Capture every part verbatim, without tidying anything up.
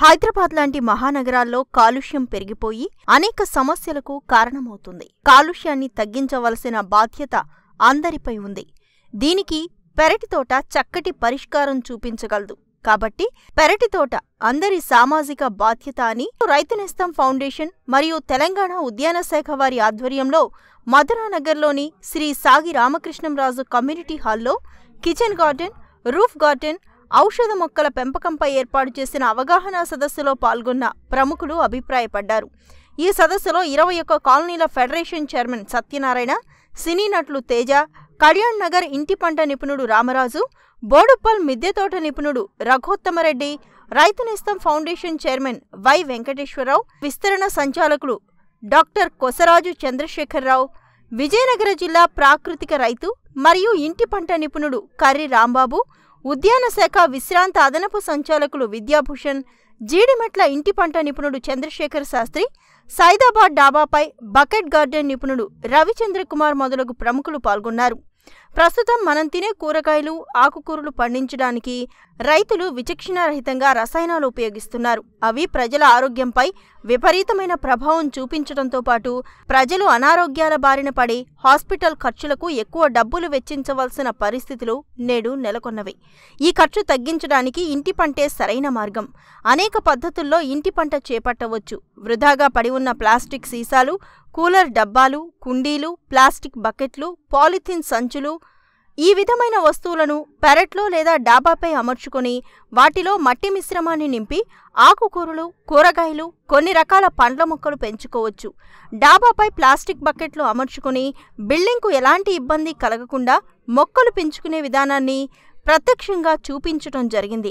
హైదరాబాద్ లాంటి మహానగరాల్లో కాలుష్యం పెరిగిపోయి అనేక సమస్యలకు కారణమవుతుంది. కాలుష్యాన్ని తగ్గించవలసిన బాధ్యత అందరిపై ఉంది. దీనికి పెరటితోట చక్కటి పరిష్కారం చూపించగలదు. కాబట్టి పెరటితోట అందరి సామాజిక బాధ్యత అని రైతు నేస్తం ఫౌండేషన్ మరియు తెలంగాణ ఉద్యాన శాఖ వారి ఆధ్వర్యంలో మధురానగర్లోని శ్రీ సాగి రామకృష్ణంరాజు కమ్యూనిటీ హాల్లో కిచెన్ గార్డెన్, రూఫ్ గార్డెన్, ఔషధ మొక్కల పెంపకంపై ఏర్పాటు చేసిన అవగాహన సదస్సులో పాల్గొన్న ప్రముఖులు అభిప్రాయపడ్డారు. ఈ సదస్సులో ఇరవై ఒక్క కాలనీల ఫెడరేషన్ చైర్మన్ సత్యనారాయణ, సినీ నటులు తేజ, కళ్యాణ్ నగర్ ఇంటి పంట నిపుణుడు రామరాజు, బోడుప్పల్ మిద్దెతోట నిపుణుడు రఘోత్తమరెడ్డి, రైతు నేస్తం ఫౌండేషన్ చైర్మన్ వై వెంకటేశ్వరరావు, విస్తరణ సంచాలకులు డాక్టర్ కొసరాజు చంద్రశేఖరరావు, విజయనగర జిల్లా ప్రాకృతిక రైతు మరియు ఇంటి పంట నిపుణుడు కర్రి రాంబాబు, ఉద్యాన శాఖ విశ్రాంత అదనపు సంచాలకులు విద్యాభూషణ్, జీడిమెట్ల ఇంటి పంట నిపుణుడు చంద్రశేఖర్ శాస్త్రి, సైదాబాద్ డాబాపై బకెట్ గార్డెన్ నిపుణుడు రవిచంద్రకుమార్ మొదలగు ప్రముఖులు పాల్గొన్నారు. ప్రస్తుతం మనం తినే కూరగాయలు, ఆకుకూరలు పండించడానికి రైతులు విచక్షణారహితంగా రసాయనాలు ఉపయోగిస్తున్నారు. అవి ప్రజల ఆరోగ్యంపై విపరీతమైన ప్రభావం చూపించడంతో పాటు ప్రజలు అనారోగ్యాల బారిన పడి హాస్పిటల్ ఖర్చులకు ఎక్కువ డబ్బులు వెచ్చించవలసిన పరిస్థితులు నేడు నెలకొన్నవి. ఈ ఖర్చు తగ్గించడానికి ఇంటి పంటే సరైన మార్గం. అనేక పద్ధతుల్లో ఇంటి పంట చేపట్టవచ్చు. వృధాగా పడి ఉన్న ప్లాస్టిక్ సీసాలు, కూలర్ డబ్బాలు, కుండీలు, ప్లాస్టిక్ బకెట్లు, పాలిథిన్ సంచులు, ఈ విధమైన వస్తువులను పెరట్లో లేదా డాబాపై అమర్చుకొని వాటిలో మట్టి మిశ్రమాన్ని నింపి ఆకుకూరలు, కూరగాయలు, కొన్ని రకాల పండ్ల మొక్కలు పెంచుకోవచ్చు. డాబాపై ప్లాస్టిక్ బకెట్లు అమర్చుకుని బిల్డింగ్కు ఎలాంటి ఇబ్బంది కలగకుండా మొక్కలు పెంచుకునే విధానాన్ని ప్రత్యక్షంగా చూపించడం జరిగింది.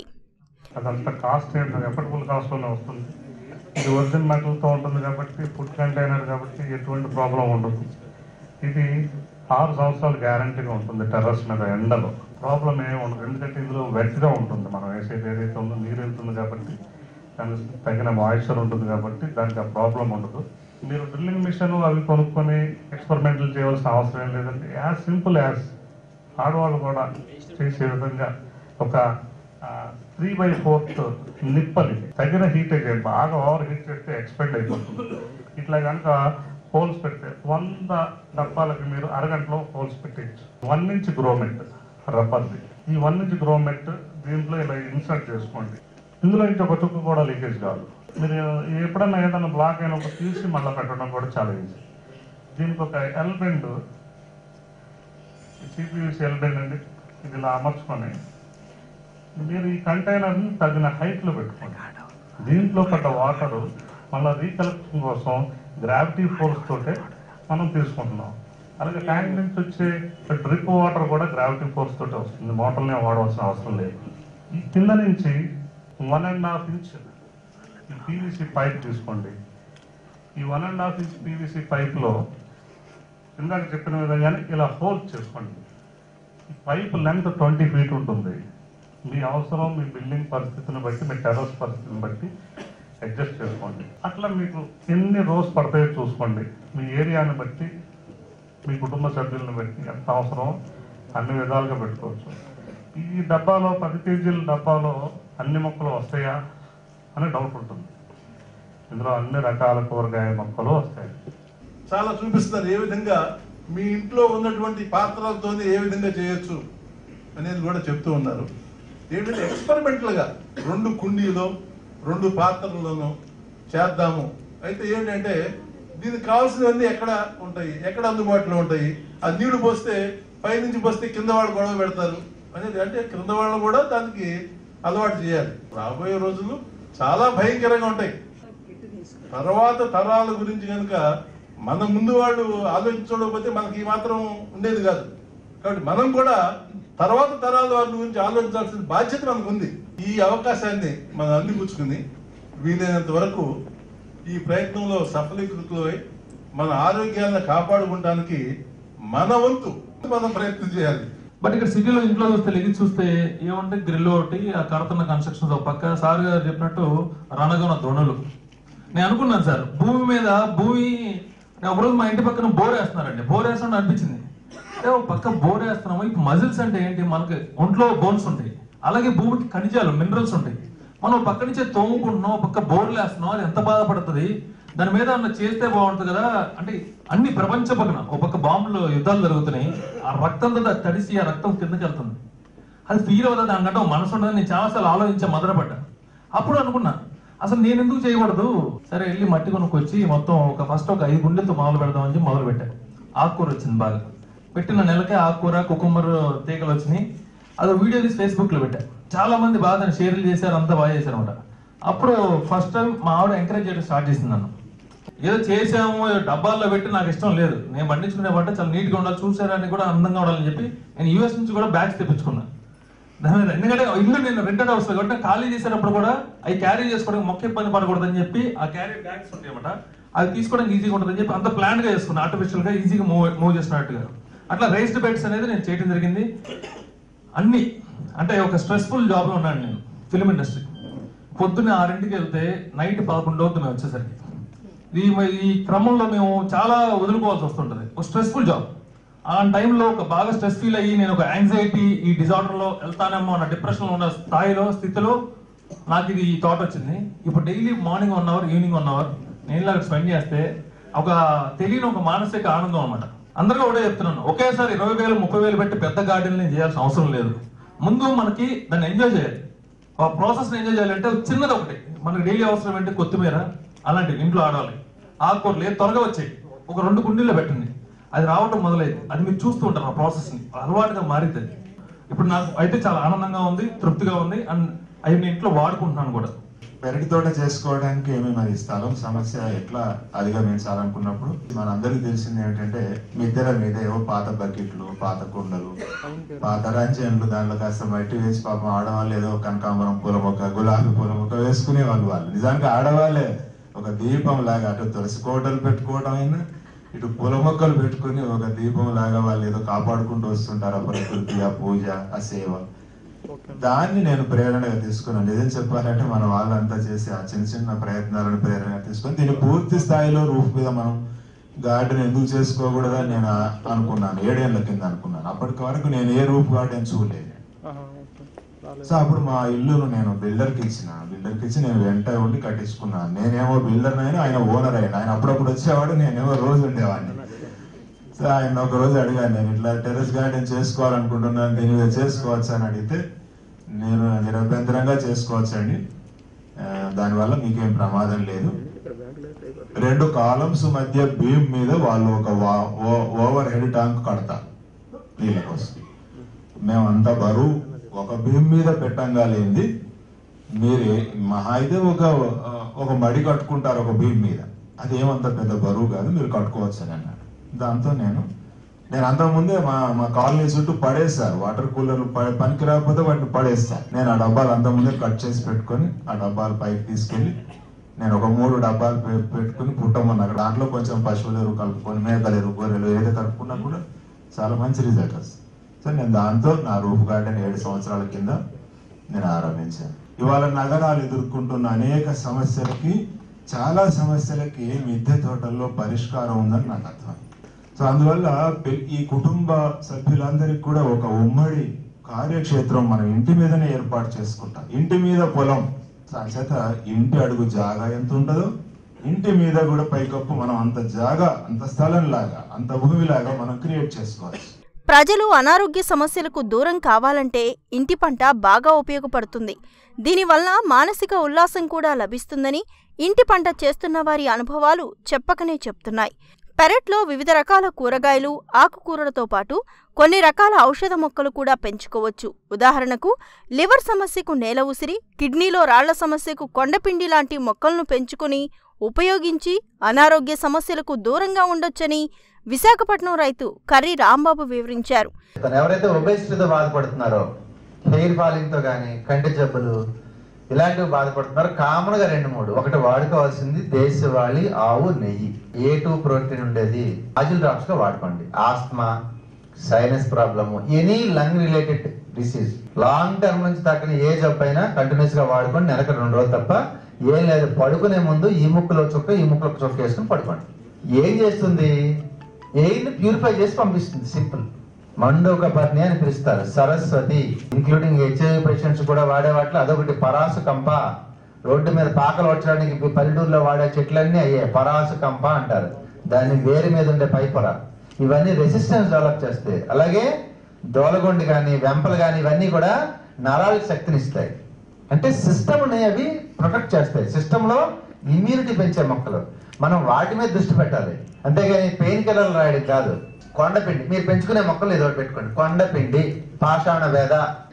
ఇది ఒరిజినల్ మెటల్తో ఉంటుంది కాబట్టి ఫుడ్ కంటైనర్ కాబట్టి ఎటువంటి ప్రాబ్లం ఉండదు. ఇది ఆరు సంవత్సరాలు గ్యారంటీగా ఉంటుంది. టెర్రస్ మీద ఎండలో ప్రాబ్లం ఏమి ఉండదు. ఎందుకంటే ఇందులో వెట్గా ఉంటుంది. మనం వేసేది ఏదైతే ఉందో నీరు వెళ్తుంది కాబట్టి దానికి తగిన మాయిశ్చర్ ఉంటుంది కాబట్టి దానికి ఆ ప్రాబ్లం ఉండదు. మీరు డ్రిల్లింగ్ మిషన్ అవి కొనుక్కొని ఎక్స్పెరిమెంట్లు చేయవలసిన అవసరం ఏం లేదండి. యాజ్ సింపుల్ యాజ్ ఆడవాళ్ళు కూడా చేసే విధంగా ఒక త్రీ బై ఫోర్త్ నిప్పని తగిన హీట్ అయితే బాగా ఓవర్ హీట్ చేస్తే ఎక్స్పెండ్ అయిపోతుంది. ఇట్లా కనుక హోల్స్ పెడితే వంద డబ్బాలకి మీరు అరగంటలో హోల్స్ పెట్టేయచ్చు. వన్ ఇంచ్ గ్రోమెట్ రబ్బర్ది. ఈ వన్ ఇంచ్ గ్రోమెట్ దీంట్లో ఇలా ఇన్సర్ట్ చేసుకోండి. ఇందులో నుంచి ఒక చుక్క కూడా లీకేజ్ కాదు. మీరు ఎప్పుడన్నా ఏదైనా బ్లాక్ అయినప్పుడు తీసి మళ్ళీ పెట్టడం కూడా చాలా ఈజీ. దీనికి ఒక L bend, CPVC L bend అండి, ఇది ఇలా అమర్చుకొని మీరు ఈ కంటైనర్ని తగిన హైట్లో పెట్టుకోండి. దీంట్లో పడ్డ వాటరు మళ్ళీ రీకలెక్షన్ కోసం గ్రావిటీ ఫోర్స్ తోటే మనం తీసుకుంటున్నాం. అలాగే ట్యాంక్ నుంచి వచ్చే డ్రిప్ వాటర్ కూడా గ్రావిటీ ఫోర్స్ తోటే వస్తుంది. మోటార్ని వాడవలసిన అవసరం లేదు. ఈ కింద నుంచి వన్ అండ్ హాఫ్ ఇంచ్ ఈ పీవీసీ పైప్ తీసుకోండి. ఈ one and half inch PVC పైప్లో ఇందాక చెప్పిన విధంగానే ఇలా హోల్ చేసుకోండి. ఈ పైప్ లెంత్ ట్వంటీ ఫీట్ ఉంటుంది. మీ అవసరం, మీ బిల్డింగ్ పరిస్థితిని బట్టి, మీ టెర్రస్ పరిస్థితిని బట్టి అడ్జస్ట్ చేసుకోండి. అట్లా మీకు ఎన్ని రోజు పడతాయో చూసుకోండి. మీ ఏరియాని బట్టి, మీ కుటుంబ సభ్యులను బట్టి ఎంత అవసరం అన్ని విధాలుగా పెట్టుకోవచ్చు. ఈ డబ్బాలో పది కేజీల డబ్బాలో అన్ని మొక్కలు వస్తాయా అని డౌట్ ఉంటుంది. ఇందులో అన్ని రకాల కూరగాయ మొక్కలు వస్తాయి. చాలా చూపిస్తారు ఏ విధంగా మీ ఇంట్లో ఉన్నటువంటి పాత్రలతో ఏ విధంగా చేయొచ్చు అనేది కూడా చెప్తూ ఉన్నారు. ఏంటంటే ఎక్స్పెరిమెంటల్గా రెండు కుండీలో రెండు పాత్రలను చేద్దాము. అయితే ఏంటంటే దీనికి కావాల్సినవన్నీ ఎక్కడ ఉంటాయి, ఎక్కడ అందుబాటులో ఉంటాయి. ఆ నీళ్లు పోస్తే పైనుంచి పోస్తే కింద వాళ్ళు గొడవ పెడతారు అనేది, అంటే కింద వాళ్ళు కూడా దానికి అలవాటు చేయాలి. రాబోయే రోజులు చాలా భయంకరంగా ఉంటాయి. తర్వాత తరాల గురించి కనుక మన ముందు వాళ్ళు ఆలోచించకపోతే మనకి మాత్రం ఉండేది కాదు. కాబట్టి మనం కూడా తర్వాత తరాల వారి గురించి ఆలోచించాల్సిన బాధ్యత మనకు ఉంది. ఈ అవకాశాన్ని మనం అందిపుచ్చుకుని వీలైనంత వరకు ఈ ప్రయత్నంలో సఫలీకృతులై మన ఆరోగ్యాన్ని కాపాడుకోవడానికి మన వంతు మనం ప్రయత్నం చేయాలి. బట్ ఇక్కడ సిటీలో ఇంట్లో చూస్తే లెగి చూస్తే ఏమంటే గ్రిల్ ఒకటి, ఆ కడుతున్న కన్స్ట్రక్షన్స్ ఒక పక్క, సార్ గారు చెప్పినట్టు రణగొన దొణలు. నేను అనుకున్నాను సార్, భూమి మీద భూమి ఒకరోజు మా ఇంటి పక్కన బోర్ వేస్తున్నారండి. బోర్ వేస్తున్నట్టు అనిపించింది. అంటే ఒక పక్క బోర్ వేస్తున్నాము. ఇప్పుడు మజిల్స్ అంటే ఏంటి, మనకి ఒంట్లో బోన్స్ ఉంటాయి, అలాగే భూమికి ఖనిజాలు, మినరల్స్ ఉంటాయి. మనం పక్క నుంచే తోముకుంటున్నాం, పక్క బోర్లు వేస్తున్నాం, అది ఎంత బాధపడుతుంది, దాని మీద అన్న చేస్తే బాగుంటుంది కదా. అంటే అన్ని ప్రపంచ పక్కన ఒక పక్క బాంబులు యుద్ధాలు జరుగుతున్నాయి, ఆ రక్తంతో తడిసి ఆ రక్తం కిందకి వెళ్తుంది, అది ఫీల్ అవుతుంది దానికంటే మనసు ఉండదు. నేను చాలాసార్లు ఆలోచించా, మొదలుపడ్డా. అప్పుడు అనుకున్నా అసలు నేను ఎందుకు చేయకూడదు. సరే వెళ్ళి మట్టి కొనుక్కొచ్చి మొత్తం ఒక ఫస్ట్ ఒక ఐదు గుండెలతో మొదలు పెడదామని చెప్పి మొదలు పెట్టా. ఆకుకూర వచ్చింది బాగా, పెట్టిన నెలకే ఆకుకూర కుకుంబర్ తీగలు వచ్చినాయి. అది వీడియో తీసి ఫేస్బుక్ లో పెట్టా. చాలా మంది బాగా దాన్ని షేర్లు చేశారు, అంతా బాగా చేశారు అనమాట. అప్పుడు ఫస్ట్ టైం మా ఆవిడ ఎంకరేజ్ చేయడం స్టార్ట్ చేసింది నన్ను. ఏదో చేసాము డబ్బాల్లో పెట్టి నాకు ఇష్టం లేదు, నేను పండించుకునే పంట చాలా నీట్ గా ఉండాలి, చూసారని కూడా అందంగా ఉండాలని చెప్పి నేను యూఎస్ నుంచి కూడా బ్యాగ్స్ తెప్పించుకున్నా. దాని మీద ఎందుకంటే ఇల్లు నేను రెంటెడ్ హౌస్ కాబట్టి ఖాళీ చేసేటప్పుడు కూడా అవి క్యారీ చేసుకోవడానికి మొక్క ఇబ్బంది పడకూడదని చెప్పి ఆ క్యారీ బ్యాగ్స్ ఉంటాయి అన్నమాట, అది తీసుకోవడానికి ఈజీగా ఉంటుందని చెప్పి అంత ప్లాన్ గా చేసుకున్నా, ఆర్టిఫిషియల్ గా ఈజీగా మూవ్ మూవ్ చేసినట్టుగా. అట్లా రైస్డ్ బెడ్స్ అనేది నేను చేయడం జరిగింది. అన్ని అంటే ఒక స్ట్రెస్ఫుల్ జాబ్ లో ఉన్నాను నేను, ఫిల్మ్ ఇండస్ట్రీ. పొద్దున్న ఆరింటికి వెళ్తే నైట్ పదకొండు అవుతుంది మేము వచ్చేసరికి. ఈ ఈ క్రమంలో మేము చాలా వదులుకోవాల్సి వస్తుంటది, ఒక స్ట్రెస్ఫుల్ జాబ్. ఆ టైంలో ఒక బాగా స్ట్రెస్ ఫీల్ అయ్యి నేను ఒక యాంగ్జైటీ ఈ డిజార్డర్ లో వెళ్తానేమో అన్న డిప్రెషన్ లో ఉన్న స్థాయిలో స్థితిలో నాకు ఇది ఈ థాట్ వచ్చింది. ఇప్పుడు daily morning one hour evening one hour నేను ఇలా స్పెండ్ చేస్తే ఒక తెలియని ఒక మానసిక ఆనందం అనమాట. అందరికీ ఒకటే చెప్తున్నాను, ఒకేసారి ఇరవై వేలు ముప్పై వేలు పెట్టి పెద్ద గార్డెన్ నేను చేయాల్సిన అవసరం లేదు. ముందు మనకి దాన్ని ఎంజాయ్ చేయాలి, ఆ ప్రాసెస్ ఎంజాయ్ చేయాలంటే చిన్నది ఒకటి మనకి డైలీ అవసరం ఏంటి, కొత్తిమీర అలాంటివి ఇంట్లో ఆడాలి, ఆకుకూరలు లేదు త్వరగా వచ్చాయి ఒక రెండు కుండీల్లో పెట్టండి, అది రావటం మొదలైంది. అది మీరు చూస్తూ ఉంటారు ఆ ప్రాసెస్ ని, అలవాటుగా మారింది. ఇప్పుడు నాకు అయితే చాలా ఆనందంగా ఉంది, తృప్తిగా ఉంది, అండ్ అవి నేను ఇంట్లో వాడుకుంటున్నాను కూడా. పెరటి తోట చేసుకోవడానికి ఏమి మరి స్థలం సమస్య ఎట్లా అధిగమించాలనుకున్నప్పుడు మనందరికీ తెలిసింది ఏంటంటే మిద్దెల మీద ఏవో పాత బకెట్లు, పాత కుండలు, పాత రంజన్లు, దాంట్లో కాస్త మట్టి వేసి పాపం ఆడవాళ్ళు ఏదో కనకాంబరం పూల మొక్క, గులాబీ పూల మొక్క వేసుకునే వాళ్ళు. వాళ్ళు నిజానికి ఆడవాళ్ళే ఒక దీపం లాగా అటు తులసి కోటలు పెట్టుకోవడం అయినా ఇటు పూల మొక్కలు పెట్టుకుని ఒక దీపం లాగా వాళ్ళు ఏదో కాపాడుకుంటూ వస్తుంటారు. ఆ ప్రకృతి, ఆ పూజ, ఆ సేవ, దాన్ని నేను ప్రేరణగా తీసుకున్నాను. నిజం చెప్పాలంటే మన వాళ్ళంతా చేసి ఆ చిన్న చిన్న ప్రయత్నాలను ప్రేరణగా తీసుకొని దీన్ని పూర్తి స్థాయిలో రూఫ్ మీద మనం గార్డెన్ ఎందుకు చేసుకోకూడదని నేను అనుకున్నాను, ఏడేళ్ల కింద అనుకున్నాను. అప్పటి వరకు నేను ఏ రూఫ్ గార్డెన్ చూడలేదు. సో అప్పుడు మా ఇల్లును నేను బిల్డర్కి ఇచ్చిన, బిల్డర్కి ఇచ్చి నేను వెంట ఉండి కట్టించుకున్నాను. నేనేమో బిల్డర్ అయినా ఆయన ఓనర్ అయినా, ఆయన అప్పుడప్పుడు వచ్చేవాడు, నేనేమో రోజు ఉండేవాడిని. సో ఆయన ఒక రోజు అడిగాను, నేను ఇట్లా టెర్రస్ గార్డెన్ చేసుకోవాలనుకుంటున్నాను, దీని మీద చేసుకోవచ్చు అని అడిగితే నేను నిరభ్యంతరంగా చేసుకోవచ్చండి, దానివల్ల మీకేం ప్రమాదం లేదు. రెండు కాలమ్స్ మధ్య బీమ్ మీద వాళ్ళు ఒక ఓవర్ హెడ్ ట్యాంక్ కడతారు నీళ్ళ కోసం. మేమంతా బరువు ఒక బీమ్ మీద పెట్టంగా లేనిది మీరే మహా అయితే ఒక ఒక మడి కట్టుకుంటారు ఒక బీమ్ మీద, అది ఏమంత పెద్ద బరువు కాదు, మీరు కట్టుకోవచ్చు అని అన్నాడు. దాంతో నేను నేను అంతకుముందే మా మా కాలనీ చుట్టూ పడేస్తారు వాటర్ కూలర్లు, పనికి రాకపోతే వాటిని పడేస్తారు. నేను ఆ డబ్బాలు అంతకుముందే కట్ చేసి పెట్టుకొని ఆ డబ్బాలు పైకి తీసుకెళ్లి నేను ఒక మూడు డబ్బాలు పెట్టుకుని పుట్టమన్నా, దాంట్లో కొంచెం పశువుల ఎరువు కలుపుకొని, మేకల ఎరువు, గొర్రెలు ఏదో కలుపుకున్నా కూడా చాలా మంచి రిజల్ట్ వస్తుంది. సో నేను దాంతో నా రూఫ్ గార్డెన్ ఏడు సంవత్సరాల కింద నేను ఆరంభించాను. ఇవాళ నగరాలు ఎదుర్కొంటున్న అనేక సమస్యలకి, చాలా సమస్యలకి మిద్దె తోటల్లో పరిష్కారం ఉందని నాకు అర్థం. సో అందువల్ల ఈ కుటుంబ సభ్యులందరికీ కూడా ఒక ఉమ్మడి కార్యక్షేత్రం మనం ఇంటి మీదనే ఏర్పాటు చేసుకుంటాం. ఇంటి మీద పొలం, చేత ఇంటి అడుగు జాగా ఎంత ఉంటుందో ఇంటి మీద కూడా పైకప్పు మనం అంత జాగా, అంత స్థలం లాగా, అంత భూమిలాగా మనం క్రియేట్ చేసుకోవచ్చు. ప్రజలు అనారోగ్య సమస్యలకు దూరం కావాలంటే ఇంటి పంట బాగా ఉపయోగపడుతుంది. దీనివల్ల మానసిక ఉల్లాసం కూడా లభిస్తుందని ఇంటి పంట చేస్తున్న వారి అనుభవాలు చెప్పకనే చెప్తున్నాయి. పెరట్లో వివిధ రకాల కూరగాయలు, ఆకుకూరలతో పాటు కొన్ని రకాల ఔషధ మొక్కలు కూడా పెంచుకోవచ్చు. ఉదాహరణకు లివర్ సమస్యకు నేల ఉసిరి, కిడ్నీలో రాళ్ల సమస్యకు కొండపిండి లాంటి మొక్కలను పెంచుకుని ఉపయోగించి అనారోగ్య సమస్యలకు దూరంగా ఉండొచ్చని విశాఖపట్నం రైతు కర్రీ రాంబాబు వివరించారు. ఎవరైతే ఒబేసిటీతో బాధపడుతున్నారో, హెయిర్ ఫాలింగ్ తో గానీ, కంటి జబ్బులు ఇలాంటివి బాధపడుతున్నారు, కామన్ గా రెండు మూడు ఒకటి వాడుకోవాల్సింది దేశవాళీ ఆవు నెయ్యి. ఏ టూ ప్రోటీన్ ఉండేది ఆజిల్ డ్రాప్స్ గా వాడుకోండి. Asthma, sinus problem, any lung related disease, long term నుంచి తగ్గని ఏ జబ్బు అయినా కంటిన్యూస్ గా వాడుకోండి. నెలకు రెండు రోజులు తప్ప ఏం లేదు. పడుకునే ముందు ఈ ముక్కులో చుక్క ఈ ముక్కులో చుక్క వేసుకుని పడుకోండి. ఏం చేస్తుంది? ఎయిర్ ని ప్యూరిఫై చేసి పంపిస్తుంది. సింపుల్. మండూక పత్ని అని పిలుస్తారు. సరస్వతి ఇంక్లూడింగ్ హెచ్ఐవి పేషెంట్స్ కూడా వాడే వాటిలో అదొకటి. పరాసు కంప, రోడ్డు మీద పాకలు వచ్చడానికి పల్లెటూరులో వాడే చెట్లన్నీ అయ్యే పరాసు కంప అంటారు. దాని వేరు మీద ఉండే పైపొర, ఇవన్నీ రెసిస్టెన్స్ డెవలప్ చేస్తాయి. అలాగే దోలగొండి కానీ వెంపలు కానీ ఇవన్నీ కూడా నరాలకు శక్తిని ఇస్తాయి. అంటే సిస్టమ్ని అవి ప్రొటెక్ట్ చేస్తాయి. సిస్టంలో ఇమ్యూనిటీ పెంచే మొక్కలు, మనం వాటి మీద దృష్టి పెట్టాలి. అంతేగాని పెయిన్ కిల్లర్లు రాయడం కాదు. కొండపిండి మీరు పెంచుకునే మొక్కలు ఏదో పెట్టుకోండి. కొండపిండి, పాషాణ వేద,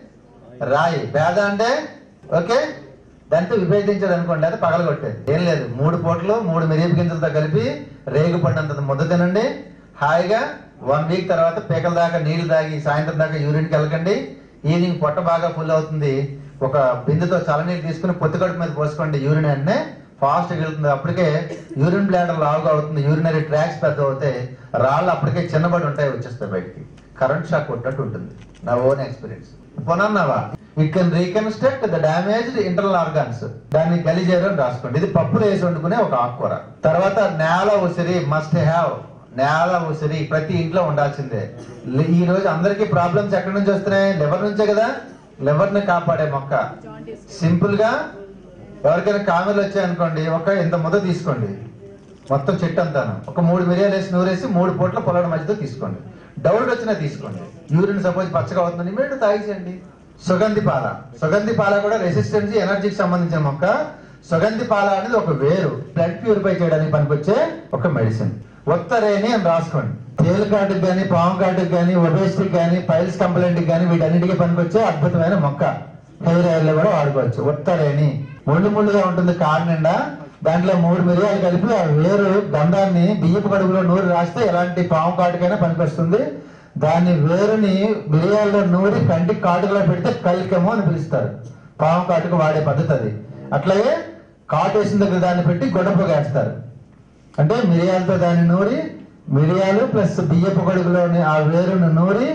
రాయి. వేద అంటే ఓకే, దాంతో విభేదించాడు అనుకోండి, అది పగలగొట్టేది. ఏం లేదు, మూడు పూటలు మూడు మిరియపు గింజలతో కలిపి రేగు పడినంత ముద్ద తినండి. హాయిగా వన్ వీక్ తర్వాత పీకల దాకా నీళ్లు తాగి సాయంత్రం దాకా యూరిన్కి వెళ్ళకండి. ఈవినింగ్ పొట్ట బాగా ఫుల్ అవుతుంది, ఒక బిందుతో చల్లనీళ్ళు తీసుకుని పొత్తికడుపు మీద పోసుకోండి. యూరిన్ అంటే ఫాస్ట్గా వెళ్తుంది. అప్పటికే యూరిన్ బ్లాడర్ లావుగా అవుతుంది, యూరినరీ ట్రాక్స్ పెద్ద అవుతాయి, రాళ్ళు అప్పటికే చిన్నబడి ఉంటాయి, వచ్చేస్తాయి బయటికి. కరెంట్ షాక్ కొట్టినట్టు ఉంటుంది. నా own experience. Punarnava it can reconstruct the damaged internal organs. దాన్ని గలిజేరు అని రాసుకోండి. ఇది పప్పులు వేసి వండుకునే ఒక ఆకుకూర. తర్వాత నేల ఉసిరి మస్ట్ హ్యావ్. నేల ఉసిరి ప్రతి ఇంట్లో ఉండాల్సిందే. ఈ రోజు అందరికీ ప్రాబ్లమ్స్ ఎక్కడి నుంచి వస్తున్నాయి? లివర్ నుంచే కదా. లివర్ ని కాపాడే మొక్క. సింపుల్ గా ఎవరికైనా కామెలు వచ్చాయనుకోండి, ఒక ఇంత ముద్ద తీసుకోండి, మొత్తం చెట్టు అంతాను ఒక మూడు మిరియాలు వేసి నూరేసి మూడు పూట్ల పొలాల మధ్యతో తీసుకోండి. డౌట్ వచ్చినా తీసుకోండి. యూరిన్ సపోజ్ పచ్చగా అవుతుంది, ఇమీడియట్ తాగేసేయండి. సుగంధి పాల. సుగంధి పాల కూడా రెసిస్టెన్సీ ఎనర్జీకి సంబంధించిన మొక్క. సుగంధి పాల అనేది ఒక వేరు, బ్లడ్ ప్యూరిఫై చేయడానికి పనికొచ్చే ఒక మెడిసిన్. ఉత్తరేణి అని రాసుకోండి. తేలు కాటుకు కానీ, పాము కాటుకు కానీ, ఒబేసిటీ కానీ, పైల్స్ కంప్లైంట్ కానీ వీటన్నిటికీ పనికొచ్చే అద్భుతమైన మొక్క. హెయిర్ ఆయిల్ లో కూడా వాడుకోవచ్చు. ఉత్తరేణి ముళ్ళు ముళ్ళుగా ఉంటుంది కారు నిండా, దాంట్లో మూడు మిరియాలు కలిపి ఆ వేరు గంధాన్ని బియ్యపు కడుగులో నూరి రాస్తే ఎలాంటి పాము కాటుకైనా పనికొస్తుంది. దాన్ని వేరుని మిరియాల్లో నూరి కంటికి కాటుకలో పెడితే కలికము అని పిలుస్తారు. పాము కాటుకు వాడే పద్ధతి అది. అట్లాగే కాటు వేసిన దగ్గర దాన్ని పెట్టి గొడపగేస్తారు. అంటే మిరియాలతో దాన్ని నూరి, మిరియాలు ప్లస్ బియ్యపు కడుగులోని ఆ వేరును నూరి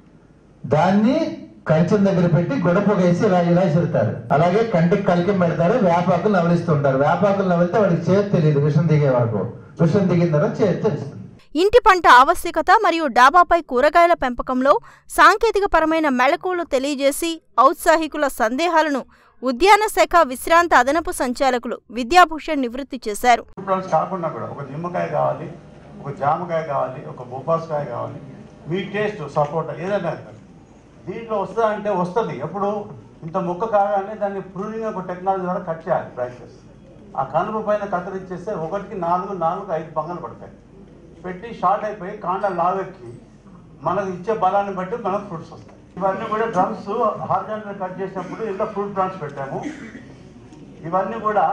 దాన్ని కంచెం దగ్గర పెట్టి గొడపగేసి ఇలా ఇలా చెరుతారు. అలాగే కంటికి కలికం పెడతారు. వేపాకులు నవలిస్తుంటారు. వేపాకులు నవలితే వాడికి చేతి తెలియదు విషం దిగే వరకు. విషం దిగిన తర్వాత చేతి తెలుస్తుంది. ఇంటి పంట ఆవశ్యకత మరియు డాబాపై కూరగాయల పెంపకంలో సాంకేతికపరమైన మెళకువలు తెలియజేసి ఔత్సాహికుల సందేహాలను ఉద్యాన శాఖ విశ్రాంత అదనపు సంచాలకులు విద్యాభూషణ్ నివృత్తి చేశారు. కాకుండా కూడా ఒక నిమ్మకాయ కావాలి, ఒక జామకాయ కావాలి, ఒక బొబ్బాస్కాయ కావాలి, మీ టేస్ట్ సపోర్ట్ ఏదైనా దీంట్లో వస్తుందా అంటే వస్తుంది. ఎప్పుడు ఇంత మొక్క కాగానే దాన్ని ప్రూనింగ్ ఒక టెక్నాలజీ ద్వారా కట్ చేయాలి. ప్రాక్టీస్ ఆ కనుపు పైన కత్తిరించేస్తే ఒకటికి నాలుగు నాలుగు ఐదు పంగలు పడతాయి. పెట్టి షార్ట్ అయిపోయి కాండ లావెక్కి మనకు ఇచ్చే బలాన్ని బట్టి మనకు ఫ్రూట్స్ వస్తాయి. ఇవన్నీ కూడా డ్రమ్స్ హార్జాంటల్ కట్ చేసినప్పుడు ఇలా ఫ్రూట్ ప్లాంట్స్ పెట్టాము. ఇవన్నీ కూడా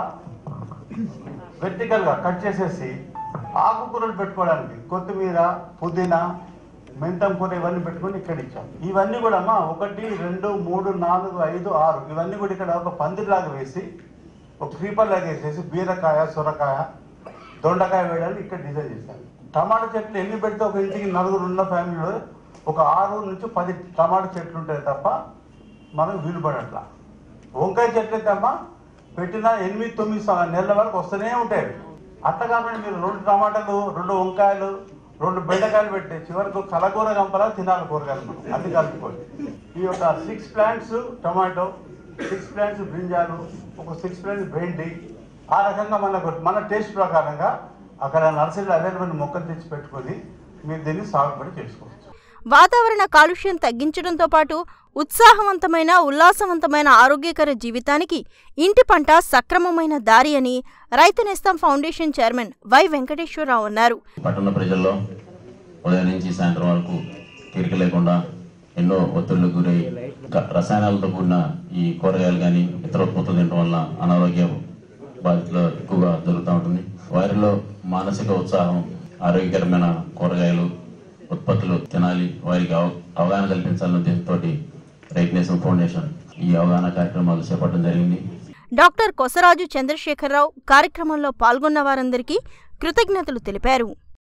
వెర్టికల్గా కట్ చేసేసి ఆకుకూరలు పెట్టుకోవడానికి కొత్తిమీర, పుదీనా, మెంతం కూర ఇవన్నీ పెట్టుకొని ఇక్కడ ఇచ్చాం. ఇవన్నీ కూడా అమ్మా ఒకటి రెండు మూడు నాలుగు ఐదు ఆరు ఇవన్నీ కూడా ఇక్కడ ఒక పందిరిలాగా వేసి ఒక క్రీపర్ లాగా వేసేసి బీరకాయ, సొరకాయ, దొండకాయ వేయడానికి ఇక్కడ డిజైన్ చేశాను. టమాటా చెట్లు ఎన్ని పెడితే ఒక ఇంటికి నలుగురు ఉన్న ఫ్యామిలీలో ఒక ఆరు నుంచి పది టమాటా చెట్లు ఉంటాయి తప్ప మనకు వీలు పడట్లా. వంకాయ చెట్లు అయితే అమ్మా పెట్టిన ఎనిమిది తొమ్మిది నెలల వరకు వస్తూనే ఉంటాయి. అట్లా కాబట్టి మీరు రెండు టమాటాలు, రెండు వంకాయలు, రెండు బెండకాయలు పెట్టి చివరకు కలకూర గంపలా తినాలి కూరగాయలు మనం అన్ని కలుపుకోండి. ఈ యొక్క six plants tomato, six plants బ్రింజాలు, ఒక సిక్స్ ప్లాంట్స్ భెండి, ఆ రకంగా మనకు మన టేస్ట్ ప్రకారంగా అక్కడ నర్సరీలో అవైలబుల్ మొక్కలు తెచ్చి పెట్టుకొని మీరు దీన్ని సాగుబడి చేసుకోవచ్చు. వాతావరణ కాలుష్యం తగ్గించడంతో పాటు ఉత్సాహవంతమైన ఉల్లాసవంతమైన ఆరోగ్యకర జీవితానికి ఇంటి పంట సక్రమమైన దారి అని రైతు నేస్తం ఫౌండేషన్ చైర్మన్ వై వెంకటేశ్వరరావు అన్నారు. పట్టణ ప్రజల్లో ఉదయం నుంచి సాయంత్రం వరకు తీరిక లేకుండా ఎన్నో ఒత్తిళ్లకు గురై రసాయనాలతో కూడిన ఈ కూరగాయలు కానీ ఇతర ఉత్పత్తులు తినడం వల్ల అనారోగ్య బాధితులు ఎక్కువగా జరుగుతూ ఉంటుంది. వారిలో మానసిక ఉత్సాహం, ఆరోగ్యకరమైన కూరగాయలు ఉత్పత్తులు తినాలి, వారికి అవగాహన కల్పించాలన్న ఉద్దేశంతో రైతు నేస్తం ఫౌండేషన్ ఈ అవగాహన కార్యక్రమాలు చేపట్టడం జరిగింది. డాక్టర్ కొసరాజు చంద్రశేఖరరావు కార్యక్రమంలో పాల్గొన్న వారందరికీ కృతజ్ఞతలు తెలిపారు.